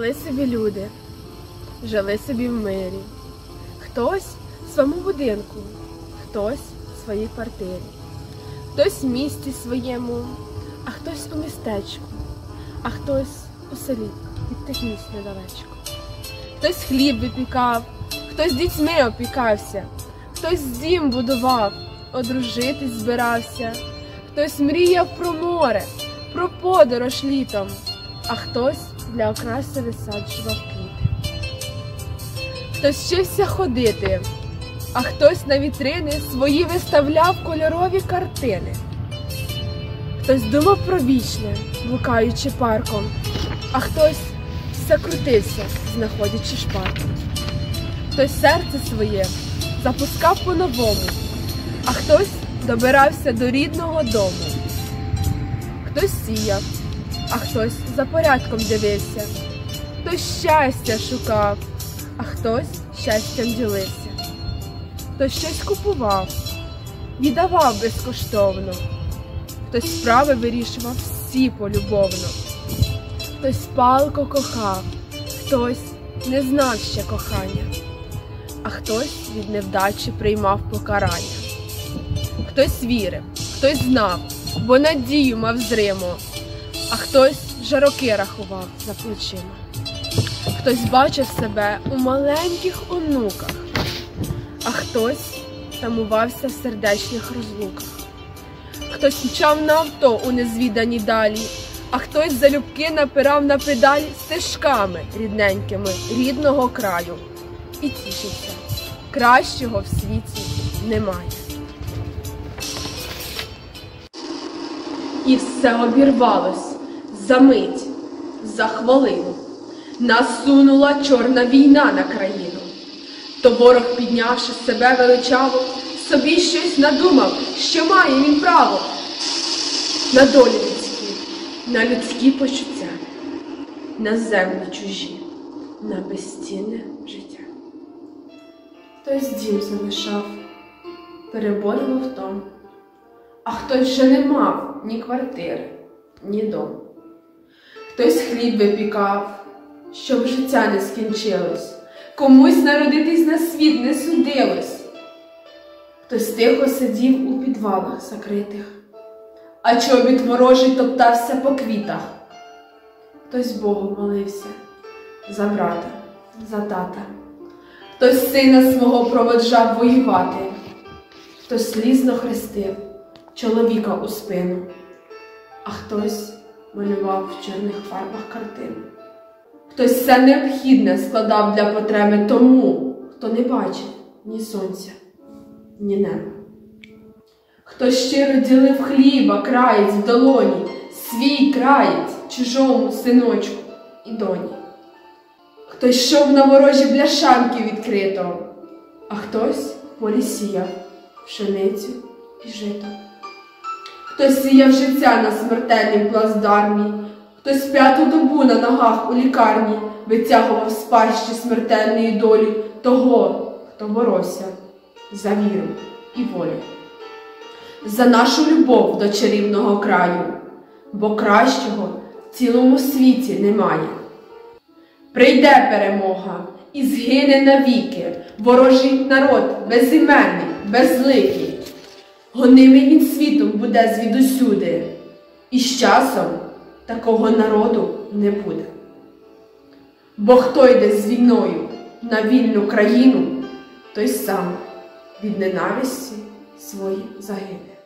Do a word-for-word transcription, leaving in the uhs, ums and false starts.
Жили собі люди, жили собі в мирі. Хтось в своєму будинку, хтось в своїй квартирі, хтось в місті своєму, а хтось у містечку, а хтось у селі від тих місць недалечко. Хтось хліб випікав, хтось дітьми опікався, хтось дім будував, одружитись збирався, хтось мріяв про море, про подорож літом, а хтось для окраси висаджував квіти. Хтось вчився ходити, а хтось на вітрини свої виставляв кольорові картини. Хтось думав про вічне, блукаючи парком, а хтось все крутився, знаходячи шпарку. Хтось серце своє запускав по-новому, а хтось добирався до рідного дому. Хтось сіяв, а хтось за порядком дивився. Хтось щастя шукав, а хтось щастям ділився. Хтось щось купував, віддавав безкоштовно. Хтось справи вирішував всі полюбовно. Хтось палко кохав, хтось не знав ще кохання, а хтось від невдачі приймав покарання. Хтось вірив, хтось знав, бо надію мав зримо, а хтось вже роки рахував за плечима. Хтось бачив себе у маленьких онуках, а хтось тамувався в сердечних розлуках. Хтось мчав на авто у незвідані далі, а хтось залюбки напирав на педаль стежками рідненькими рідного краю. І тішився, кращого в світі немає. І все обірвалось за мить, за хвилину. Насунула чорна війна на країну. То ворог, піднявши себе величаво, собі щось надумав, що має він право на долі людські, на людські почуття, на землі чужі, на безцінне життя. Хтось дім залишав, переборював том, а хтось вже не мав ні квартири, ні дому. Хтось хліб випікав, щоб життя не скінчилось, комусь народитись на світ не судилось. Хтось тихо сидів у підвалах закритих, а чобіт ворожий топтався по квітах. Хтось Богу молився за брата, за тата, хтось сина свого проводжав воювати, хтось слізно хрестив чоловіка у спину, а хтось малював в чорних фарбах картину. Хтось все необхідне складав для потреби тому, хто не бачив ні сонця, ні неба. Хтось щиро ділив хліба, краєць в долоні, свій краєць чужому синочку і доні. Хтось йшов на ворожі бляшанки відкрито, а хтось в полі сіяв пшеницю і жито. Хтось сіяв життя на смертельнім плацдармі, хтось п'яту добу на ногах у лікарні витягував з пащі смертельної долі того, хто боровся за віру і волю, за нашу любов до чарівного краю, бо кращого в цілому світі немає. Прийде перемога і згине навіки ворожий народ безіменний, безликий. Гонимий він світом буде звідусюди, і з часом такого народу не буде. Бо хто йде з війною на вільну країну, той сам від ненависті свої загине.